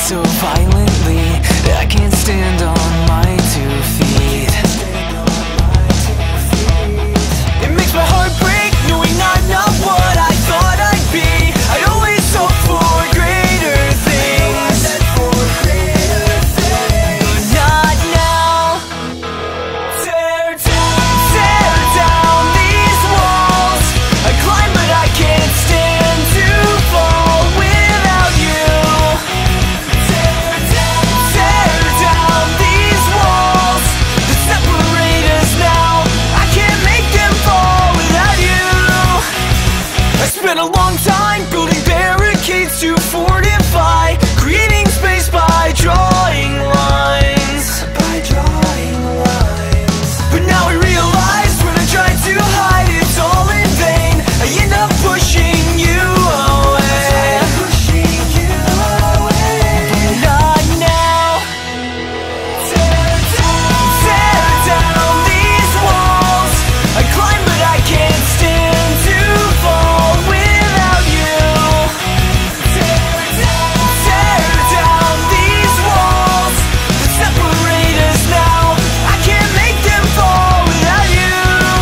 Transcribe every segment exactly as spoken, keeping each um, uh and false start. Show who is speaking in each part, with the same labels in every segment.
Speaker 1: so violently that I can't stand on my two feet. It makes my heart break knowing I'm not what I thought I'd be. I always hope for greater things, but not now. Tear down, tear down these walls. I climb but I can't stand to fall without you. Tear down, tear down these walls that separate us now. I can't make them fall without you. I spent a long time building barricades to fortify, creating space by drawing lines, by drawing lines. But now I realize when I try to hide, it's all in vain. I end up pushing you away, pushing you away. But not now. Tear down, tear down these walls. I climb but I can't stand to fall without you. Tear down, tear down these walls that separate us now. I can't make them fall without you.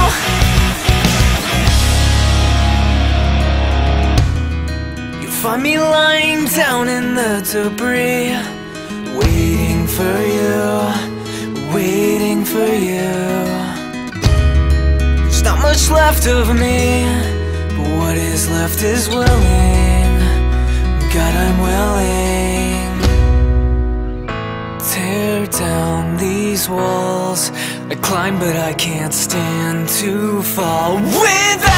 Speaker 1: You find me lying down in the debris, waiting for you, waiting for you. There's not much left of me, but what is left is willing. God, I'm willing. Tear down these walls. I climb but I can't stand to fall without